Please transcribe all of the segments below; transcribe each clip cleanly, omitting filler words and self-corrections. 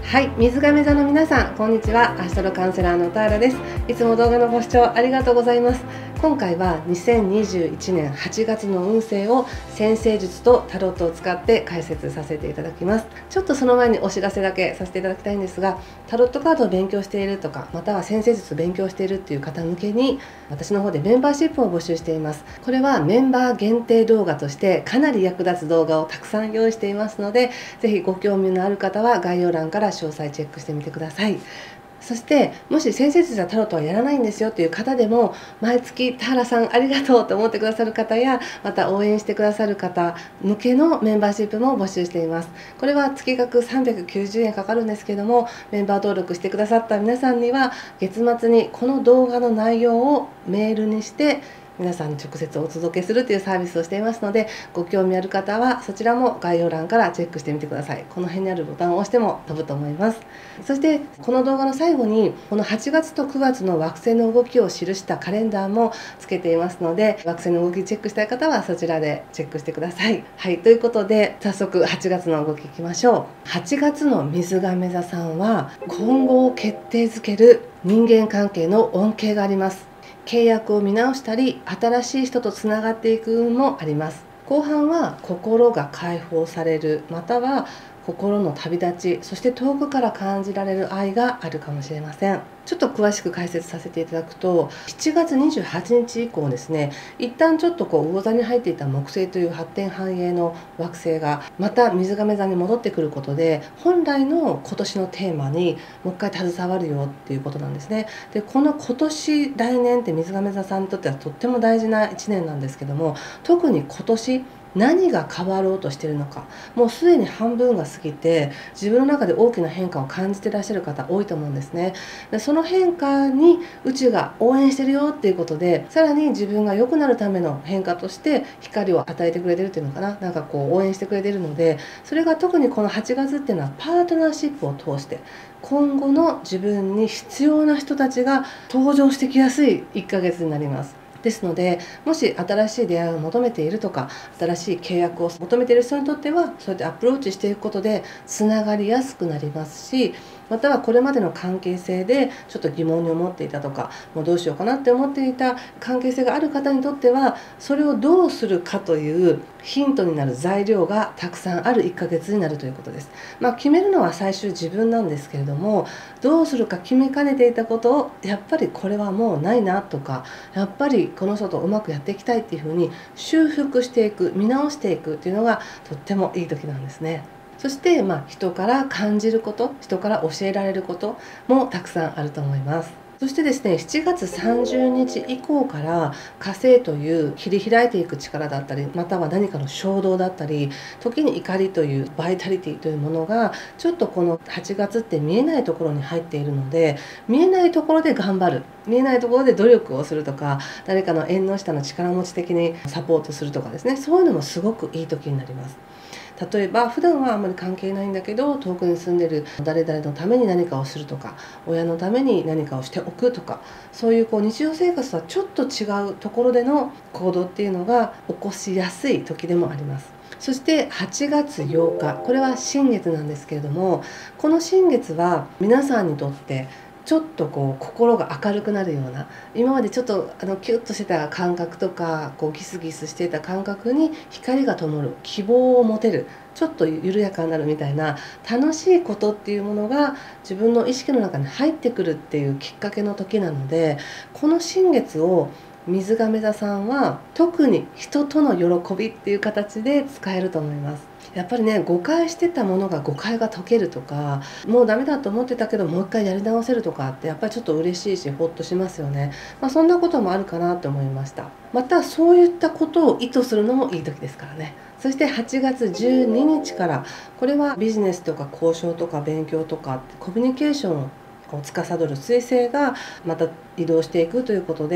はい、水亀座の皆さん、こんにちは。アストロカウンセラーの田原です。いつも動画のご視聴ありがとうございます。今回は2021年8月の運勢を占星術とタロットを使って解説させていただきます。ちょっとその前にお知らせだけさせていただきたいんですが、タロットカードを勉強しているとか、または占星術を勉強しているっていう方向けに、私の方でメンバーシップを募集しています。これはメンバー限定動画としてかなり役立つ動画をたくさん用意していますので、ぜひご興味のある方は概要欄から詳細チェックしてみてください。そしてもし占星術やタロットはやらないんですよという方でも、毎月田原さんありがとうと思ってくださる方や、また応援してくださる方向けのメンバーシップも募集しています。これは月額390円かかるんですけども、メンバー登録してくださった皆さんには月末にこの動画の内容をメールにして皆さんに直接お届けするというサービスをしていますので、ご興味ある方はそちらも概要欄からチェックしてみてください。この辺にあるボタンを押しても飛ぶと思います。そしてこの動画の最後にこの8月と9月の惑星の動きを記したカレンダーもつけていますので、惑星の動きチェックしたい方はそちらでチェックしてください。はい、ということで早速8月の動きいきましょう。8月の水亀座さんは今後を決定づける人間関係の恩恵があります。契約を見直したり、新しい人とつながっていく運もあります。後半は心が解放される、または心の旅立ち、そして遠くから感じられる愛があるかもしれません。ちょっと詳しく解説させていただくと、7月28日以降ですね、一旦ちょっと魚座に入っていた木星という発展繁栄の惑星がまた水亀座に戻ってくることで、本来の今年のテーマにもう一回携わるよっていうことなんですね。で、この今年来年って水亀座さんにとってはとっても大事な1年なんですけども、特に今年何が変わろうとしているのか、もうすでに半分が過ぎて自分の中で大きな変化を感じていらっしゃる方多いと思うんですね。でその変化に宇宙が応援してるよっていうことで、さらに自分が良くなるための変化として光を与えてくれてるっていうのかな、なんかこう応援してくれてるので、それが特にこの8月っていうのはパートナーシップを通して今後の自分に必要な人たちが登場してきやすい1ヶ月になります。ですので、もし新しい出会いを求めているとか、新しい契約を求めている人にとっては、そうやってアプローチしていくことでつながりやすくなりますし、またはこれまでの関係性でちょっと疑問に思っていたとか、もうどうしようかなって思っていた関係性がある方にとっては、それをどうするかというヒントになる材料がたくさんある1ヶ月になるということです。決めるのは最終自分なんですけれども、どうするか決めかねていたことを、やっぱりこれはもうないなとか、やっぱりこの人とうまくやっていきたいっていうふうに修復していく、見直していくっていうのがとってもいい時なんですね。そして、人から感じること、人から教えられることもたくさんあると思います。そしてですね、7月30日以降から火星という切り開いていく力だったり、または何かの衝動だったり、時に怒りというバイタリティというものがちょっとこの8月って見えないところに入っているので、見えないところで頑張る、見えないところで努力をするとか、誰かの縁の下の力持ち的にサポートするとかですね、そういうのもすごくいい時になります。例えば普段はあんまり関係ないんだけど、遠くに住んでる誰々のために何かをするとか、親のために何かをしておくとか、そういう日常生活とはちょっと違うところでの行動っていうのが起こしやすい時でもあります。そして8月8日、これは新月なんですけれども、この新月は皆さんにとってちょっと心が明るくなるような、今までちょっとキュッとしてた感覚とかギスギスしていた感覚に光が灯る、希望を持てる、ちょっと緩やかになるみたいな楽しいことっていうものが自分の意識の中に入ってくるっていうきっかけの時なので、この新月を水亀座さんは特に人との喜びっていう形で使えると思います。やっぱりね、誤解してたものが誤解が解けるとか、もうダメだと思ってたけどもう一回やり直せるとかってやっぱりちょっと嬉しいしほっとしますよね。そんなこともあるかなと思いました。またそういったことを意図するのもいい時ですからね。そして8月12日から、これはビジネスとか交渉とか勉強とかコミュニケーションを司る彗星がまた移動していくということで、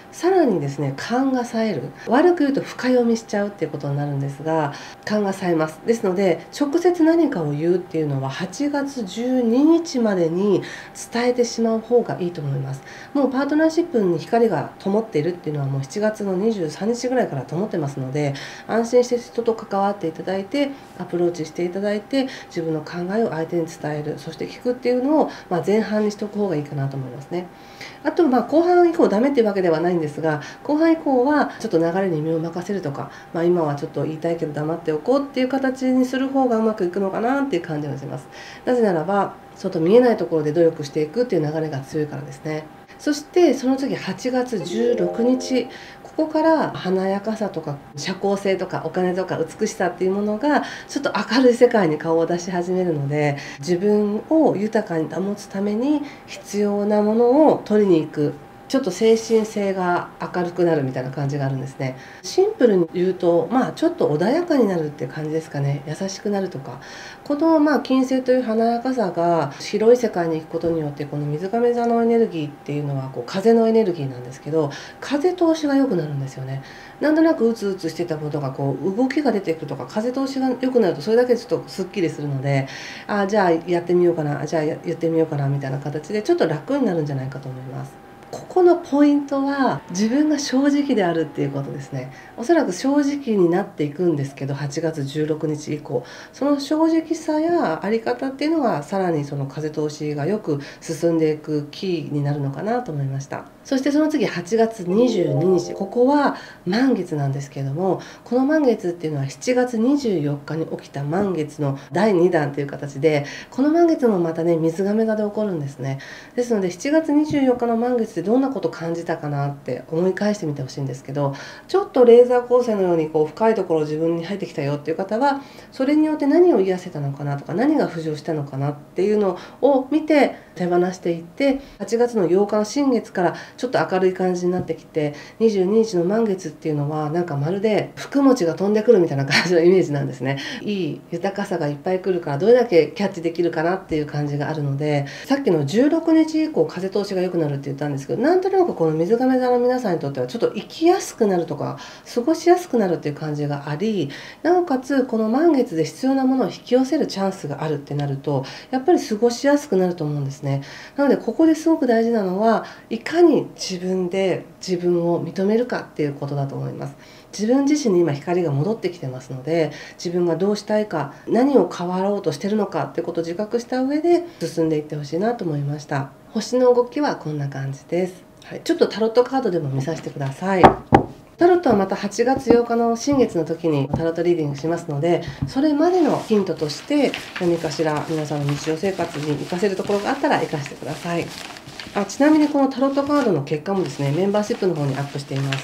さらにですね勘が冴える、悪く言うと深読みしちゃうっていうことになるんですが、勘が冴えます。ですので直接何かを言うっていうのは8月12日までに伝えてしまう方がいいと思います。もうパートナーシップに光が灯っているっていうのはもう7月の23日ぐらいから灯ってますので、安心して人と関わっていただいてアプローチしていただいて、自分の考えを相手に伝える、そして聞くっていうのを前半にしておく方がいいかなと思いますね。あと後半以降ダメっていうわけではないんですが、後半以降はちょっと流れに身を任せるとか、今はちょっと言いたいけど黙っておこうっていう形にする方がうまくいくのかなっていう感じがします。なぜならば外見えないところで努力していくっていう流れが強いからですね。そしてその次8月16日、ここから華やかさとか社交性とかお金とか美しさっていうものがちょっと明るい世界に顔を出し始めるので、自分を豊かに保つために必要なものを取りに行く、ちょっと精神性が明るくなるみたいな感じがあるんですね。シンプルに言うとちょっと穏やかになるっていう感じですかね。優しくなるとか、この金星という華やかさが広い世界に行くことによって、この水亀座のエネルギーっていうのは風のエネルギーなんですけど、風通しが良くなるんですよね。なんとなくうつうつしてたことが動きが出てくるとか、風通しが良くなるとそれだけでちょっとすっきりするので、じゃあやってみようかな、じゃあ言ってみようかなみたいな形でちょっと楽になるんじゃないかと思います。ここのポイントは自分が正直であるっていうことですね。おそらく正直になっていくんですけど、8月16日以降その正直さやあり方っていうのがさらにその風通しがよく進んでいくキーになるのかなと思いました。そしてその次8月22日、ここは満月なんですけれども、この満月っていうのは7月24日に起きた満月の第2弾という形で、この満月もまたね水亀座で起こるんですね。ですので7月24日の満月でどんなことを感じたかなって思い返してみてほしいんですけど、ちょっとレーザー光線のように深いところ自分に入ってきたよっていう方は、それによって何を癒せたのかなとか、何が浮上したのかなっていうのを見て手放していって、8月の8日の新月からちょっと明るい感じになってきて、22日の満月っていうのはなんかまるで福餅が飛んでくるみたいな感じのイメージなんですね。いい豊かさがいっぱい来るから、どれだけキャッチできるかなっていう感じがあるので、さっきの16日以降風通しが良くなるって言ったんですけど、なんとなくこの水亀座の皆さんにとってはちょっと生きやすくなるとか過ごしやすくなるっていう感じがあり、なおかつこの満月で必要なものを引き寄せるチャンスがあるってなると、やっぱり過ごしやすくなると思うんですね。なのでここですごく大事なのは、いかに自分で自分を認めるかっていうことだと思います。自分自身に今光が戻ってきてますので、自分がどうしたいか、何を変わろうとしてるのかってことを自覚した上で進んでいってほしいなと思いました。星の動きはこんな感じです。ちょっとタロットカードでも見させてください。タロットはまた8月8日の新月の時にタロットリーディングしますので、それまでのヒントとして何かしら皆さんの日常生活に活かせるところがあったら活かしてください。ちなみにこのタロットカードの結果もですね、メンバーシップの方にアップしています。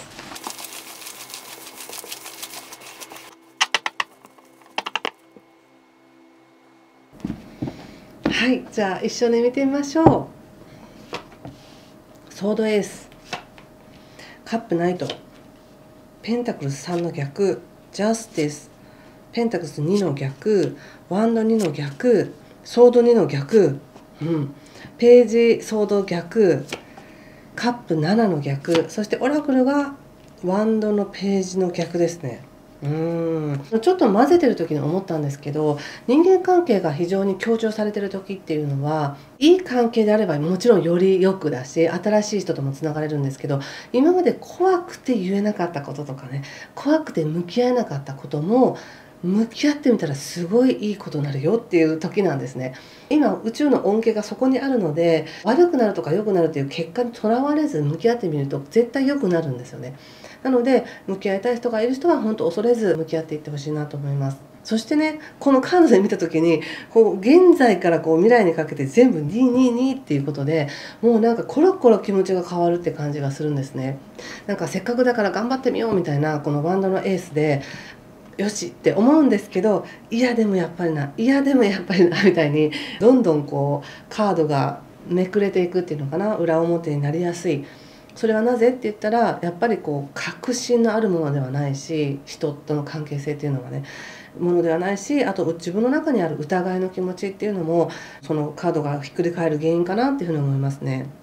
はい、じゃあ一緒に見てみましょう。ソードエース、カップナイト、ペンタクルス3の逆、ジャスティス、ペンタクルス2の逆、ワンド2の逆、ソード2の逆、ページソード逆、カップ7の逆、そしてオラクルがワンドのページの逆ですね。ちょっと混ぜてる時に思ったんですけど、人間関係が非常に強調されてる時っていうのは、いい関係であればもちろんよりよくだし、新しい人ともつながれるんですけど、今まで怖くて言えなかったこととかね、怖くて向き合えなかったことも向き合ってみたらすごいいいことになるよっていう時なんですね。今宇宙の恩恵がそこにあるので、悪くなるとか良くなるという結果にとらわれず向き合ってみると絶対良くなるんですよね。なので向き合いたい人がいる人は本当恐れず向き合っていってほしいなと思います。そしてね、このカードで見た時に現在から未来にかけて全部222っていうことで、もうなんかコロコロ気持ちが変わるって感じがするんですね。なんかせっかくだから頑張ってみようみたいな、このバンドのエースでよしって思うんですけど、いやでもやっぱりな、いやでもやっぱりなみたいにどんどんカードがめくれていくっていうのかな、裏表になりやすい。それはなぜって言ったら、やっぱり確信のあるものではないし、人との関係性っていうのはねものではないし、あと自分の中にある疑いの気持ちっていうのもそのカードがひっくり返る原因かなっていうふうに思いますね。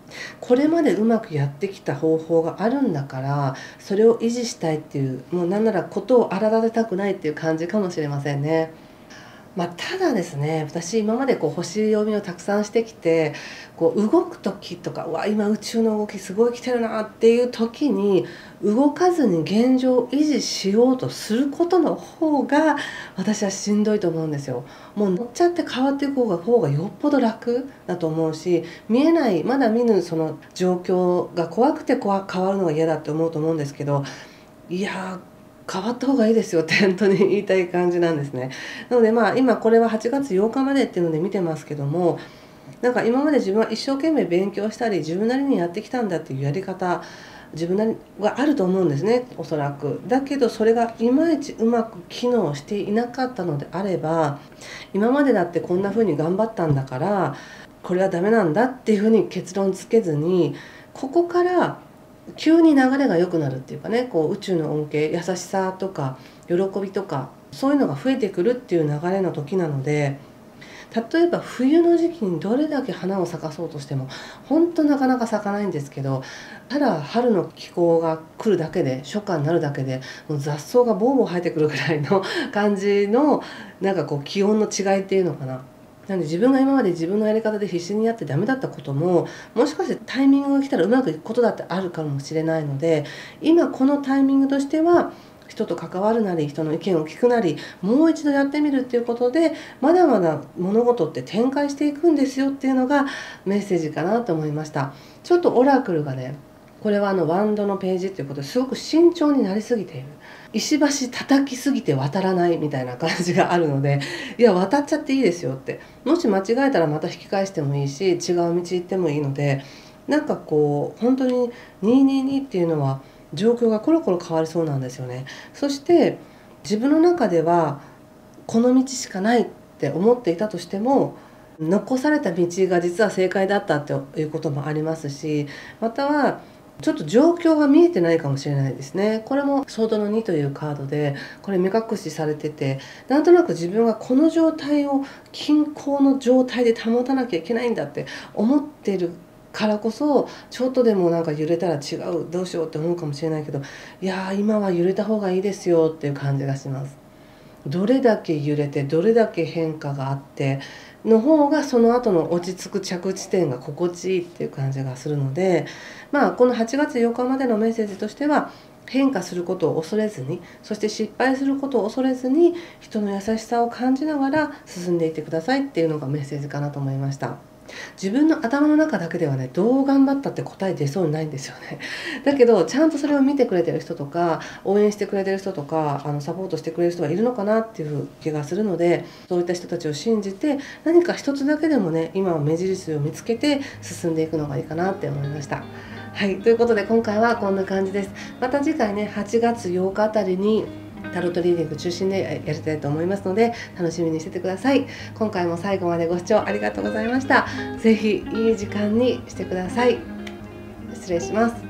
これまでうまくやってきた方法があるんだから、それを維持したいっていう、もうなんならことを荒立てたくないっていう感じかもしれませんね。ただですね、私今まで星読みをたくさんしてきて、動く時とか、今宇宙の動きすごい来てるなっていう時に、動かずに現状を維持しようとすることの方が、私はしんどいと思うんですよ。もう乗っちゃって変わっていく方がよっぽど楽だと思うし、見えない、まだ見ぬその状況が怖くて変わるのが嫌だって思うと思うんですけど、いや変わった方がいいですよって本当に言いたい感じなんですね。なので今これは8月8日までっていうので見てますけども、なんか今まで自分は一生懸命勉強したり自分なりにやってきたんだっていうやり方、自分なりはあると思うんですね、おそらく。だけどそれがいまいちうまく機能していなかったのであれば、今までだってこんな風に頑張ったんだからこれはダメなんだっていう風に結論つけずに、ここから急に流れが良くなるっていうかね、宇宙の恩恵、優しさとか喜びとかそういうのが増えてくるっていう流れの時なので、例えば冬の時期にどれだけ花を咲かそうとしても本当なかなか咲かないんですけど、ただ春の気候が来るだけで、初夏になるだけでもう雑草がボーボー生えてくるぐらいの感じの、なんか気温の違いっていうのかな。なので自分が今まで自分のやり方で必死にやってダメだったことも、もしかしてタイミングが来たらうまくいくことだってあるかもしれないので、今このタイミングとしては人と関わるなり人の意見を聞くなり、もう一度やってみるっていうことで、まだまだ物事って展開していくんですよっていうのがメッセージかなと思いました。ちょっとオラクルがね、これはワンドのページっていうことですごく慎重になりすぎている。石橋叩きすぎて渡らないみたいな感じがあるので、いや渡っちゃっていいですよって、もし間違えたらまた引き返してもいいし、違う道行ってもいいので、なんか本当に222っていうのは状況がコロコロ変わりそうなんですよね。そして自分の中ではこの道しかないって思っていたとしても、残された道が実は正解だったっていうこともありますし、またはちょっと状況が見えてないかもしれないですね。これもソードの2というカードで、これ目隠しされてて、なんとなく自分がこの状態を均衡の状態で保たなきゃいけないんだって思ってるからこそ、ちょっとでもなんか揺れたら違う、どうしようって思うかもしれないけど、いやー今は揺れた方がいいですよっていう感じがします。どれだけ揺れてどれだけ変化があっての方が、その後の落ち着く着地点が心地いいっていう感じがするので、この8月8日までのメッセージとしては、変化することを恐れずに、そして失敗することを恐れずに、人の優しさを感じながら進んでいってくださいっていうのがメッセージかなと思いました。自分の頭の中だけではね、どう頑張ったって答え出そうにないんですよね。だけどちゃんとそれを見てくれてる人とか、応援してくれてる人とか、サポートしてくれる人がいるのかなっていう気がするので、そういった人たちを信じて、何か一つだけでもね、今は目印を見つけて進んでいくのがいいかなって思いました。はい、ということで今回はこんな感じです。また次回ね、8月8日あたりにタロットリーディング中心でやりたいと思いますので、楽しみにしててください。今回も最後までご視聴ありがとうございました。ぜひいい時間にしてください。失礼します。